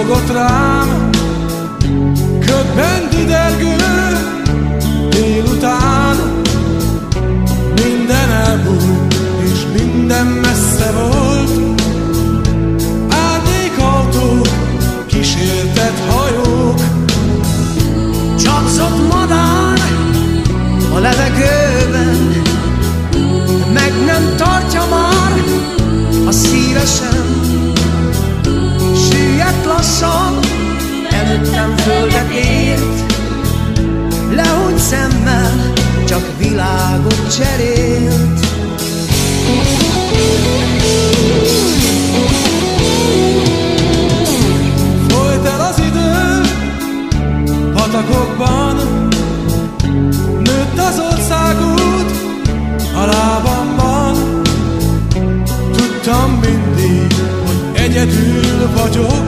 Szúrogott rám ködben didergő délután. Minden elbújt és minden messze volt. Árnyékautók, kísértett hajók. Csapzott madár a levegőben, meg nem tartja már a szíve sem. Süllyedt lassan, előttem földet ért, lehúnyt szemmel, csak világot cserélt. Folyt el az idő patakokban, nőtt az országút a lábamban. Tudtam mindig, hogy egyedül vagyok,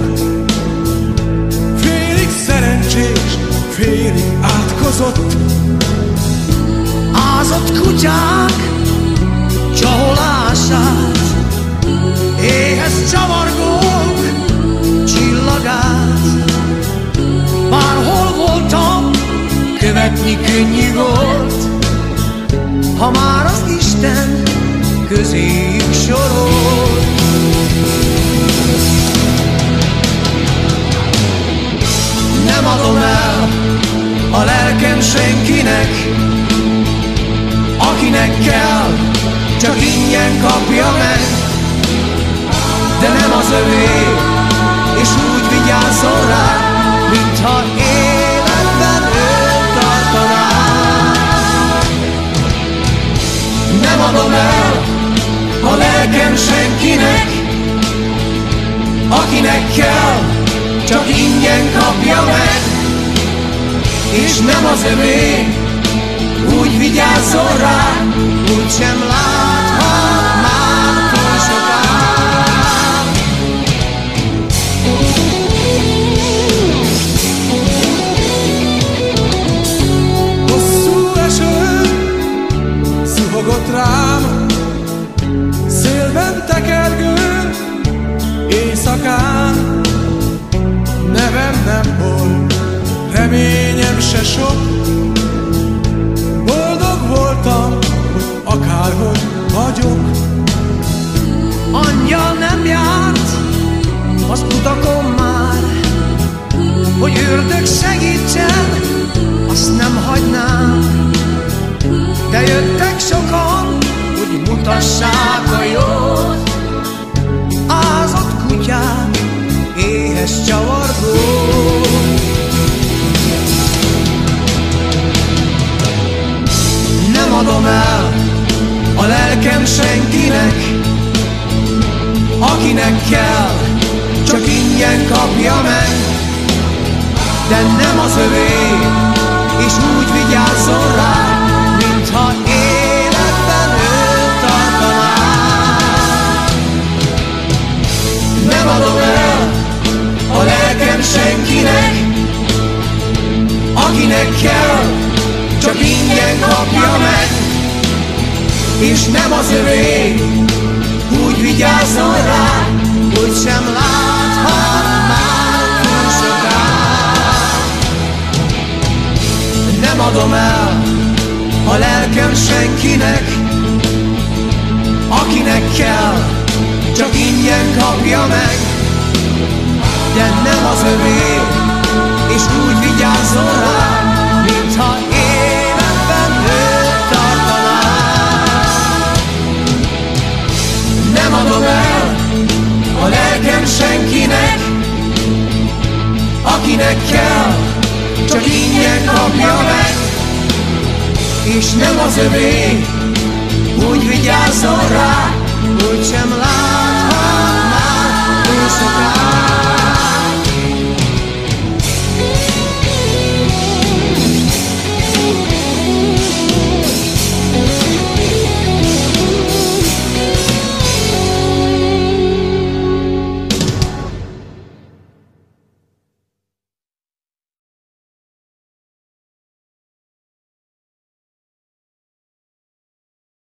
félig szerencsés, félig átkozott. Ázott kutyák csaholását, éhes csavargók csillagát. Bárhol voltam, követni könnyű volt, ha már az Isten közéjük sorolt. Nem adom el a lelkem senkinek, akinek kell, csak ingyen kapja meg. De nem az övé, és úgy vigyázzon rá, mintha életben őt tartaná. Nem adom el a lelkem senkinek, akinek kell, csak ingyen kapja meg. És nem az övé, úgy vigyázzon rá, úgysem láthat már túl sokáig. Hosszú eső zuhogott rám, szélben tekergő éjszakán. Nevem nem volt, reményem se sok, boldog voltam, hogy akárhogy vagyok. Angyal nem járt az utakon már, hogy ördög segítsen, azt nem hagynám. De jöttek sokan, hogy mutassák a jót, ázott kutyák, éhes csavargók. Nem adom el a lelkem senkinek, akinek kell, csak ingyen kapja meg. De nem az övé, és úgy vigyázzon rá, mintha életben őt tartaná. Nem adom el a lelkem senkinek, akinek kell, csak ingyen kapja meg. És nem az övé, úgy vigyázzon rá, hogy sem láthat már túl sokáig. Nem adom el a lelkem senkinek, akinek kell, csak ingyen kapja meg. De nem az övé, és úgy vigyázzon rá, mintha életben őt tartaná. Nem adom el a lelkem senkinek, akinek kell, csak ingyen kapja meg. És nem az övé, úgy vigyázzon rá, úgysem lát.